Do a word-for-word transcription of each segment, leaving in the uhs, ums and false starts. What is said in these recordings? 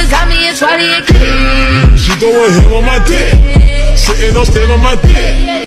always got me in twenty a kid. She throwing him on my dick, sitting on stand on my dick.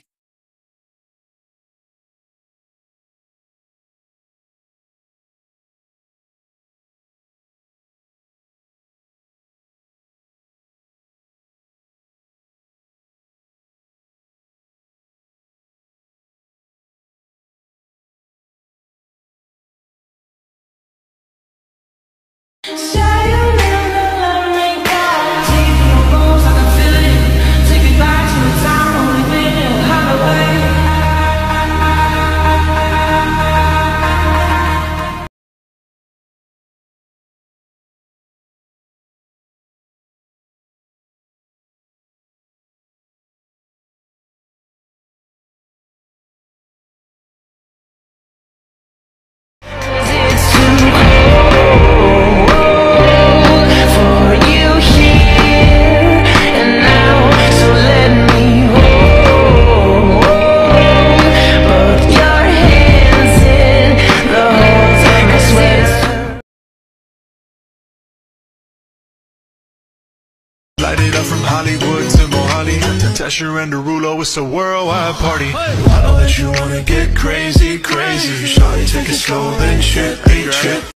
Light it up from Hollywood to Mohali, Tesher and Derulo, it's a worldwide party. I know that you wanna get crazy, crazy. Shawty, take it slow, then shit, ain't shit.